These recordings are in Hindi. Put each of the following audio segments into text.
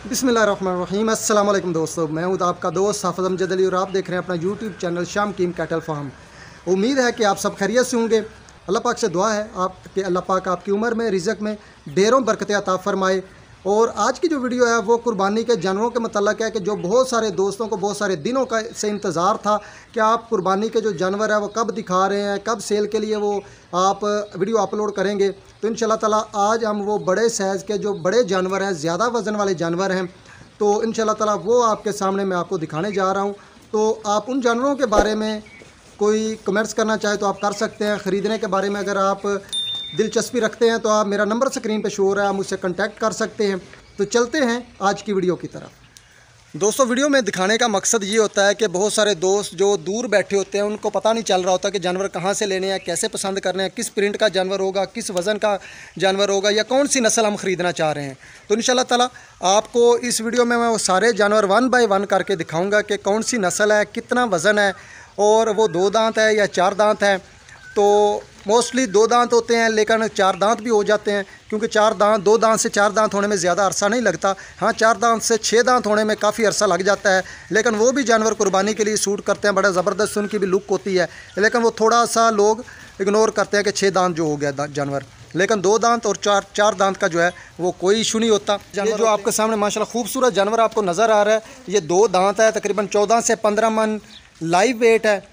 बिस्मिल्लाहिर्रहमानिर्रहीम। अस्सलाम वालेकुम दोस्तों, मैं हूं आपका दोस्त हाफ़िज़ अमजद अली और आप देख रहे हैं अपना यूट्यूब चैनल शाम कीम कैटल फार्म। उम्मीद है कि आप सब खैरियत से होंगे। अल्लाह पाक से दुआ है आप कि अल्लाह पाक आपकी उम्र में, रिज़्क़ में ढेरों बरकतें अता फ़रमाए। और आज की जो वीडियो है वो कुर्बानी के जानवरों के मतलब है कि जो बहुत सारे दोस्तों को बहुत सारे दिनों का से इंतज़ार था कि आप कुर्बानी के जो जानवर है वो कब दिखा रहे हैं, कब सेल के लिए वो आप वीडियो अपलोड करेंगे। तो इंशाल्लाह ताला आज हम वो बड़े साइज़ के जो बड़े जानवर हैं, ज़्यादा वज़न वाले जानवर हैं, तो इंशाल्लाह ताला वो आपके सामने मैं आपको दिखाने जा रहा हूँ। तो आप उन जानवरों के बारे में कोई कमेंट्स करना चाहे तो आप कर सकते हैं। ख़रीदने के बारे में अगर आप दिलचस्पी रखते हैं तो आप मेरा नंबर स्क्रीन पे शो हो रहा है, आप मुझसे कांटेक्ट कर सकते हैं। तो चलते हैं आज की वीडियो की तरफ। दोस्तों, वीडियो में दिखाने का मकसद ये होता है कि बहुत सारे दोस्त जो दूर बैठे होते हैं उनको पता नहीं चल रहा होता कि जानवर कहाँ से लेने हैं, कैसे पसंद करने हैं, किस प्रिंट का जानवर होगा, किस वज़न का जानवर होगा या कौन सी नस्ल हम ख़रीदना चाह रहे हैं। तो इंशाल्लाह ताला आपको इस वीडियो में मैं वो सारे जानवर 1 बाय 1 करके दिखाऊँगा कि कौन सी नस्ल है, कितना वज़न है और वो 2 दांत है या 4 दांत है। तो मोस्टली 2 दांत होते हैं लेकिन 4 दांत भी हो जाते हैं, क्योंकि 2 दांत से 4 दांत होने में ज़्यादा अरसा नहीं लगता। हाँ, 4 दांत से 6 दांत होने में काफ़ी अरसा लग जाता है, लेकिन वो भी जानवर कुर्बानी के लिए सूट करते हैं। बड़ा ज़बरदस्त उनकी भी लुक होती है, लेकिन वो थोड़ा सा लोग इग्नोर करते हैं कि 6 दांत जो हो गया जानवर। लेकिन 2 दांत और 4 दांत का जो है वो कोई इशू नहीं होता। ये जो आपके सामने माशाल्लाह खूबसूरत जानवर आपको नज़र आ रहा है, ये 2 दांत है, तकरीबन 14 से 15 मन लाइव वेट है।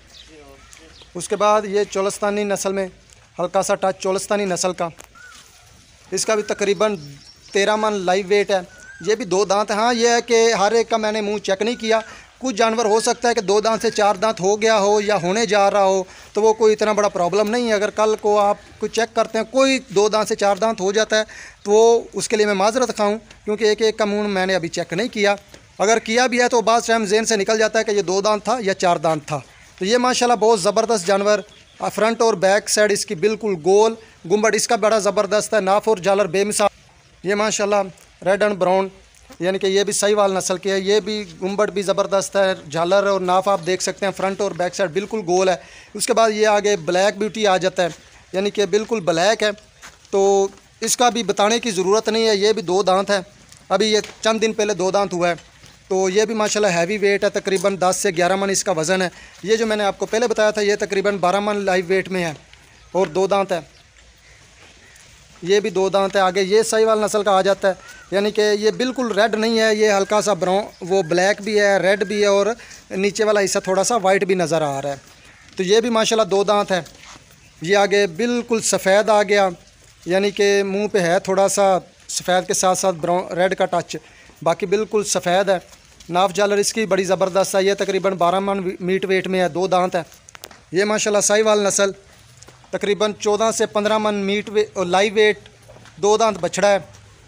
उसके बाद ये चोलस्तानी नस्ल में हल्का सा टच चोलस्तानी नस्ल का, इसका भी तकरीबन 13 मन लाइव वेट है। ये भी 2 दांत है। हाँ, ये है कि हर एक का मैंने मुंह चेक नहीं किया। कुछ जानवर हो सकता है कि 2 दांत से 4 दांत हो गया हो या होने जा रहा हो, तो वो कोई इतना बड़ा प्रॉब्लम नहीं है। अगर कल को आप कुछ चेक करते हैं कोई 2 दांत से 4 दांत हो जाता है तो वो उसके लिए मैं माजरत खाऊँ, क्योंकि एक एक का मुँह मैंने अभी चेक नहीं किया। अगर किया भी है तो बाज़ टाइम ज़हन से निकल जाता है कि ये 2 दांत था या 4 दांत था। तो ये माशाल्लाह बहुत ज़बरदस्त जानवर, फ्रंट और बैक साइड इसकी बिल्कुल गोल, गुम्बद इसका बड़ा ज़बरदस्त है, नाफ और झालर बेमिसाल। ये माशाल्लाह रेड एंड ब्राउन यानी कि ये भी साहिवाल नस्ल की है। ये भी गुम्बद भी ज़बरदस्त है, झालर और नाफ आप देख सकते हैं, फ्रंट और बैक साइड बिल्कुल गोल है। उसके बाद ये आगे ब्लैक ब्यूटी आ जाता है, यानी कि बिल्कुल ब्लैक है। तो इसका भी बताने की ज़रूरत नहीं है, ये भी 2 दांत है, अभी ये चंद दिन पहले 2 दांत हुआ है। तो ये भी माशाल्लाह हैवी वेट है, तकरीबन 10 से 11 मन इसका वज़न है। ये जो मैंने आपको पहले बताया था ये तकरीबन 12 मन लाइव वेट में है और 2 दांत है। ये भी 2 दांत है। आगे ये साहिवाल नस्ल का आ जाता है, यानी कि ये बिल्कुल रेड नहीं है, ये हल्का सा ब्राउन, वो ब्लैक भी है, रेड भी है और नीचे वाला हिस्सा थोड़ा सा वाइट भी नज़र आ रहा है। तो ये भी माशाल्लाह 2 दांत है। ये आगे बिल्कुल सफ़ेद आ गया, यानी कि मुँह पे है थोड़ा सा सफ़ेद के साथ साथ ब्राउन रेड का टच, बाकी बिल्कुल सफ़ेद है। नाफ झालर इसकी बड़ी ज़बरदस्त है। ये तकरीबन 12 मन मीट वेट में है, 2 दांत है। ये माशाल्लाह साहिवाल नस्ल तकरीबन 14 से 15 मन मीट और लाइव वेट, 2 दांत बछड़ा है।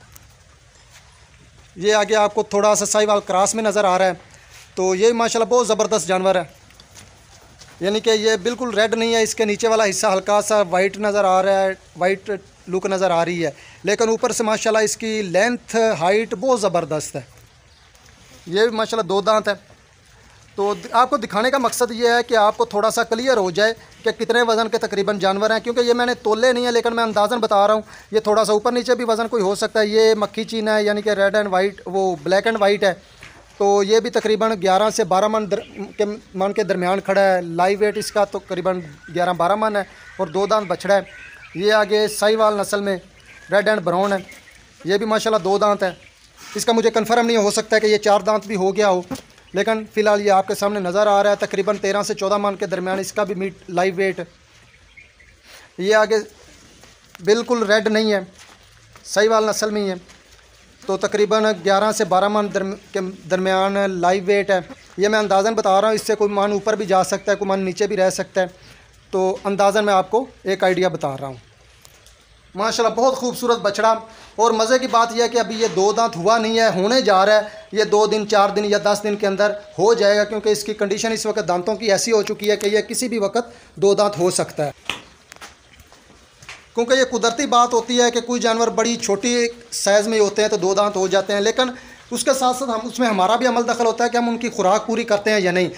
ये आगे आपको थोड़ा सा साहिवाल क्रॉस में नज़र आ रहा है। तो ये माशाल्लाह बहुत ज़बरदस्त जानवर है, यानी कि ये बिल्कुल रेड नहीं है, इसके नीचे वाला हिस्सा हल्का सा वाइट नज़र आ रहा है, वाइट लुक नज़र आ रही है, लेकिन ऊपर से माशाल्लाह इसकी लेंथ हाइट बहुत ज़बरदस्त है। ये भी माशाल्लाह 2 दांत है। तो आपको दिखाने का मकसद ये है कि आपको थोड़ा सा क्लियर हो जाए कि कितने वज़न के तकरीबन जानवर हैं, क्योंकि ये मैंने तोले नहीं है लेकिन मैं अंदाज़न बता रहा हूँ। ये थोड़ा सा ऊपर नीचे भी वज़न कोई हो सकता है। ये मक्खी चीना है, यानी कि रेड एंड वाइट, वो ब्लैक एंड वाइट है। तो ये भी तकरीबन 11 से 12 मन के दरमियान खड़ा है। लाइव वेट इसका तो तकरीबन 11-12 मन है और 2 दांत बछड़ा है। ये आगे साहिवाल नस्ल में रेड एंड ब्राउन है। ये भी माशाल्लाह 2 दांत है। इसका मुझे कंफर्म नहीं हो सकता है कि ये 4 दांत भी हो गया हो, लेकिन फ़िलहाल ये आपके सामने नज़र आ रहा है। तकरीबन 13 से 14 मन के दरमियान इसका भी मीट लाइव वेट। ये आगे बिल्कुल रेड नहीं है, साहिवाल नस्ल में ही है। तो तकरीबन 11 से 12 मन के दरमियान लाइव वेट है। ये मैं अंदाज़न बता रहा हूँ, इससे कोई मन ऊपर भी जा सकता है, कोई मन नीचे भी रह सकता है। तो अंदाज़न मैं आपको एक आइडिया बता रहा हूँ। माशाल्लाह बहुत खूबसूरत बछड़ा। और मज़े की बात यह है कि अभी ये 2 दांत हुआ नहीं है, होने जा रहा है। ये 2 दिन 4 दिन या 10 दिन के अंदर हो जाएगा, क्योंकि इसकी कंडीशन इस वक्त दांतों की ऐसी हो चुकी है कि यह किसी भी वक्त 2 दांत हो सकता है। क्योंकि ये कुदरती बात होती है कि कोई जानवर बड़ी छोटी साइज़ में होते हैं तो 2 दांत हो जाते हैं, लेकिन उसके साथ साथ हम उसमें हमारा भी अमल दखल होता है कि हम उनकी खुराक पूरी करते हैं या नहीं।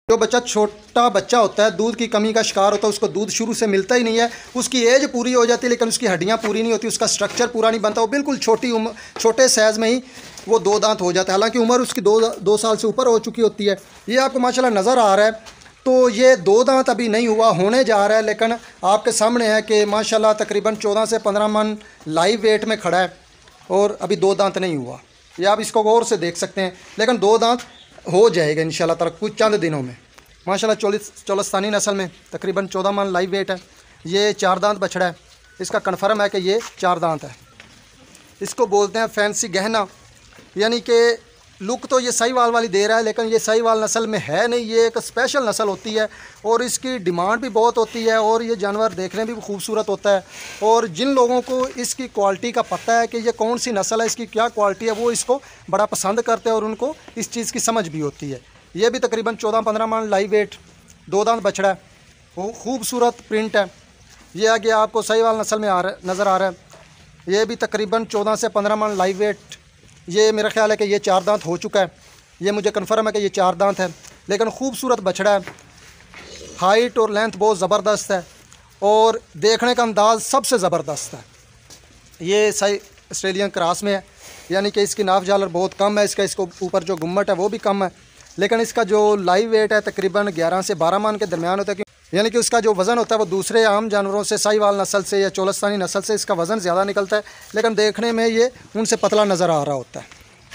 जो बच्चा छोटा बच्चा होता है, दूध की कमी का शिकार होता है, उसको दूध शुरू से मिलता ही नहीं है, उसकी एज पूरी हो जाती है लेकिन उसकी हड्डियां पूरी नहीं होती, उसका स्ट्रक्चर पूरा नहीं बनता, वो बिल्कुल छोटे साइज़ में ही वो 2 दांत हो जाता है। हालांकि उम्र उसकी 2 साल से ऊपर हो चुकी होती है। ये आपको माशाल्लाह नज़र आ रहा है, तो ये 2 दांत अभी नहीं हुआ, होने जा रहा है, लेकिन आपके सामने है कि माशाल्लाह तकरीबन 14 से 15 मन लाइव वेट में खड़ा है और अभी 2 दांत नहीं हुआ। ये आप इसको गौर से देख सकते हैं, लेकिन 2 दांत हो जाएगा इंशाल्लाह ताला कुछ चंद दिनों में। माशाल्लाह चोलस्तानी नस्ल में तकरीबन 14 मन लाइव वेट है। ये 4 दांत बछड़ा है, इसका कन्फर्म है कि ये 4 दांत है। इसको बोलते हैं फैंसी गहना, यानी कि लुक तो ये साहिवाल वाली दे रहा है लेकिन ये साहिवाल नस्ल में है नहीं, ये एक स्पेशल नस्ल होती है और इसकी डिमांड भी बहुत होती है और ये जानवर देखने में भी खूबसूरत होता है। और जिन लोगों को इसकी क्वालिटी का पता है कि ये कौन सी नस्ल है, इसकी क्या क्वालिटी है, वो इसको बड़ा पसंद करते हैं और उनको इस चीज़ की समझ भी होती है। ये भी तकरीबन 14-15 मन लाइव वेट 2 दांत बछड़ा है, वो खूबसूरत प्रिंट है। ये आगे आपको साहिवाल नस्ल में नज़र आ रहा है। ये भी तकरीबन 14 से 15 मन लाइव वेट, ये मेरा ख्याल है कि ये 4 दांत हो चुका है। ये मुझे कन्फर्म है कि ये 4 दांत है, लेकिन खूबसूरत बछड़ा है। हाइट और लेंथ बहुत ज़बरदस्त है और देखने का अंदाज़ सबसे ज़बरदस्त है। ये सही ऑस्ट्रेलियन क्रॉस में है, यानी कि इसकी नाफ जालर बहुत कम है, इसको ऊपर जो गुम्मट है वो भी कम है, लेकिन इसका जो लाइव वेट है तकरीबन 11 से 12 मन के दरमियान होता है। यानी कि उसका जो वज़न होता है वो दूसरे आम जानवरों से, साहिवाल नस्ल से या चोलस्तानी नस्ल से इसका वज़न ज़्यादा निकलता है, लेकिन देखने में ये उनसे पतला नज़र आ रहा होता है।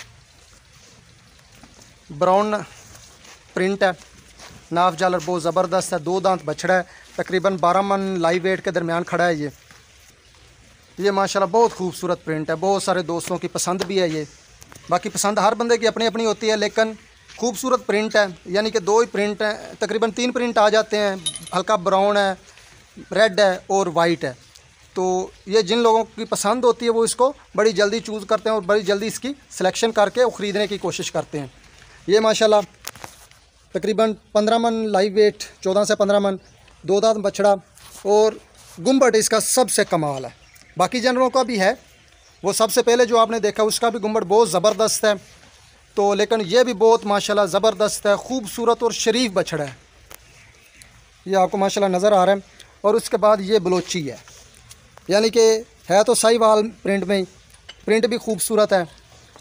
ब्राउन प्रिंट है, नाफ जालर बहुत ज़बरदस्त है, 2 दांत बछड़ा है, तकरीबन 12 मन लाइव वेट के दरमियान खड़ा है। ये माशाल्लाह बहुत खूबसूरत प्रिंट है, बहुत सारे दोस्तों की पसंद भी है। ये बाकी पसंद हर बंदे की अपनी अपनी होती है, लेकिन खूबसूरत प्रिंट है। यानी कि 2 ही प्रिंट हैं, तकरीबन 3 प्रिंट आ जाते हैं, हल्का ब्राउन है, रेड है और वाइट है। तो ये जिन लोगों की पसंद होती है वो इसको बड़ी जल्दी चूज़ करते हैं और बड़ी जल्दी इसकी सिलेक्शन करके वो ख़रीदने की कोशिश करते हैं। ये माशाल्लाह तकरीबन 15 मन लाइव वेट, 14 से 15 मन, 2 दांत बछड़ा और गुम्बट इसका सबसे कमाल है। बाकी जानवरों का भी है, वो सबसे पहले जो आपने देखा उसका भी गुम्बट बहुत ज़बरदस्त है, तो लेकिन ये भी बहुत माशाल्लाह ज़बरदस्त है, खूबसूरत और शरीफ बछड़ा है। ये आपको माशाल्लाह नज़र आ रहा है। और उसके बाद ये बलोची है, यानी कि है तो साहिवाल प्रिंट में ही, प्रिंट भी खूबसूरत है,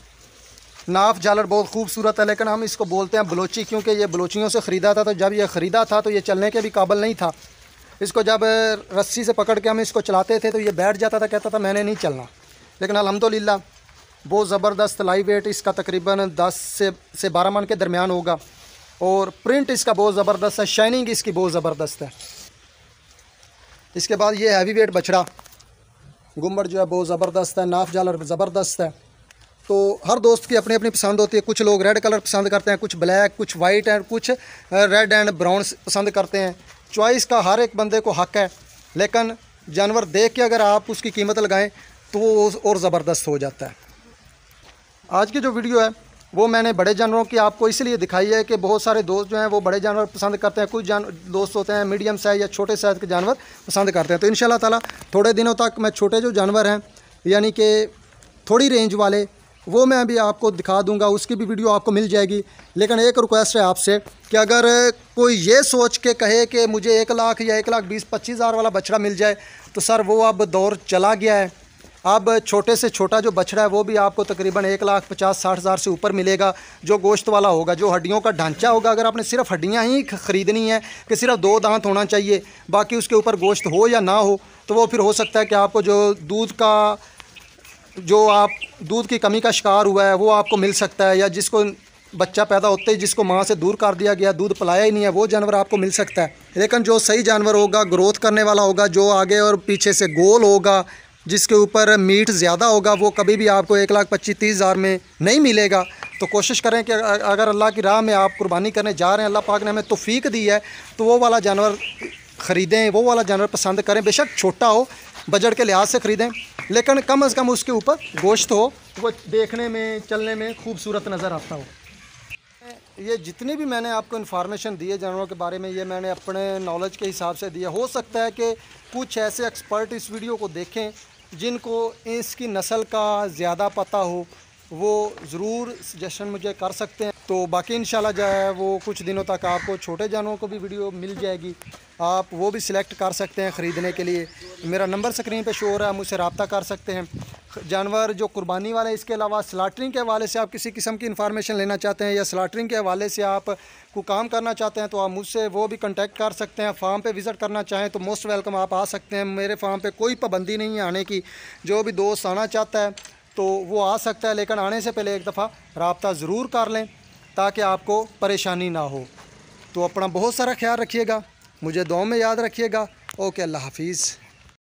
नाफ जालर बहुत खूबसूरत है, लेकिन हम इसको बोलते हैं बलोची क्योंकि ये बलोचियों से ख़रीदा था। तो जब ये ख़रीदा था तो ये चलने के भी काबिल नहीं था। इसको जब रस्सी से पकड़ के हम इसको चलाते थे तो ये बैठ जाता था, कहता था मैंने नहीं चलना। लेकिन अल्हम्दुलिल्लाह बहुत ज़बरदस्त लाइव वेट इसका तकरीबन 10 से 12 मन के दरमियान होगा और प्रिंट इसका बहुत ज़बरदस्त है, शाइनिंग इसकी बहुत ज़बरदस्त है। इसके बाद ये हैवी वेट बछड़ा, गुम्बट जो है बहुत ज़बरदस्त है, नाफ जालर ज़बरदस्त है। तो हर दोस्त की अपनी अपनी पसंद होती है, कुछ लोग रेड कलर पसंद करते हैं, कुछ ब्लैक, कुछ वाइट एंड कुछ रेड एंड ब्राउन पसंद करते हैं। चॉइस का हर एक बंदे को हक है, लेकिन जानवर देख के अगर आप उसकी कीमत लगाएं तो वो और ज़बरदस्त हो जाता है। आज की जो वीडियो है वो मैंने बड़े जानवरों की आपको इसलिए दिखाई है कि बहुत सारे दोस्त जो हैं वो बड़े जानवर पसंद करते हैं, कुछ दोस्त होते हैं मीडियम साइज़ या छोटे साइज़ के जानवर पसंद करते हैं। तो इंशाल्लाह ताला थोड़े दिनों तक मैं छोटे जो जानवर हैं यानी कि थोड़ी रेंज वाले वो मैं भी आपको दिखा दूंगा, उसकी भी वीडियो आपको मिल जाएगी। लेकिन एक रिक्वेस्ट है आपसे कि अगर कोई ये सोच के कहे कि मुझे 1 लाख या 1,20,25 हज़ार वाला बछड़ा मिल जाए तो सर वो अब दौर चला गया है। अब छोटे से छोटा जो बछड़ा है वो भी आपको तकरीबन 1,50,60 हज़ार से ऊपर मिलेगा, जो गोश्त वाला होगा, जो हड्डियों का ढांचा होगा। अगर आपने सिर्फ हड्डियां ही ख़रीदनी है कि सिर्फ 2 दांत होना चाहिए, बाकी उसके ऊपर गोश्त हो या ना हो, तो वो फिर हो सकता है कि आपको दूध की कमी का शिकार हुआ है वो आपको मिल सकता है, या जिसको बच्चा पैदा होते ही जिसको माँ से दूर कर दिया गया, दूध पिलाया ही नहीं है, वो जानवर आपको मिल सकता है। लेकिन जो सही जानवर होगा, ग्रोथ करने वाला होगा, जो आगे और पीछे से गोल होगा, जिसके ऊपर मीट ज़्यादा होगा, वो कभी भी आपको 1,25,30 हज़ार में नहीं मिलेगा। तो कोशिश करें कि अगर अल्लाह की राह में आप कुर्बानी करने जा रहे हैं, अल्लाह पाक ने हमें तौफीक दी है, तो वो वाला जानवर ख़रीदें, वो वाला जानवर पसंद करें। बेशक छोटा हो, बजट के लिहाज से ख़रीदें, लेकिन कम अज़ कम उसके ऊपर गोश्त हो, वो देखने में, चलने में खूबसूरत नज़र आता हो। ये जितनी भी मैंने आपको इन्फॉर्मेशन दी है जानवरों के बारे में, ये मैंने अपने नॉलेज के हिसाब से दिया। हो सकता है कि कुछ ऐसे एक्सपर्ट इस वीडियो को देखें जिनको इसकी नस्ल का ज़्यादा पता हो, वो ज़रूर सजेशन मुझे कर सकते हैं। तो बाकी इंशाल्लाह जो है वो कुछ दिनों तक आपको छोटे जानवरों को भी वीडियो मिल जाएगी, आप वो भी सिलेक्ट कर सकते हैं ख़रीदने के लिए। मेरा नंबर स्क्रीन पे शो हो रहा है, मुझसे रब्ता कर सकते हैं। जानवर जो कुर्बानी वाले, इसके अलावा स्लाटरिंग के हवाले से आप किसी किस्म की इन्फॉर्मेशन लेना चाहते हैं या स्लाटरिंग के हवाले से आप को काम करना चाहते हैं तो आप मुझसे वो भी कांटेक्ट कर सकते हैं। फार्म पे विज़िट करना चाहें तो मोस्ट वेलकम, आप आ सकते हैं। मेरे फार्म पे कोई पाबंदी नहीं है आने की, जो भी दोस्त आना चाहता है तो वो आ सकता है, लेकिन आने से पहले एक दफ़ा रब्ता ज़रूर कर लें ताकि आपको परेशानी ना हो। तो अपना बहुत सारा ख्याल रखिएगा, मुझे दुआ में याद रखिएगा। ओके, अल्लाह हाफिज़।